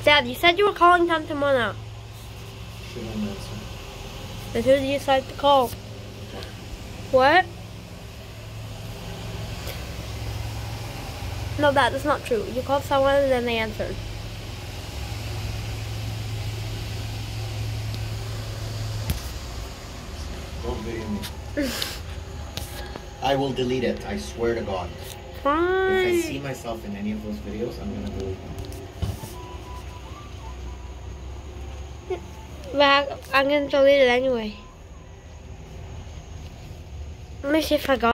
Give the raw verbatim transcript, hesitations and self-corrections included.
Dad, you said you were calling Tante Mona. She didn't answer. Then who did you decide to call? What? No, that is not true. You called someone and then they answered. Don't video me. I will delete it. I swear to God. Fine. If I see myself in any of those videos, I'm gonna delete them. But I'm gonna delete it anyway. Let me see if I got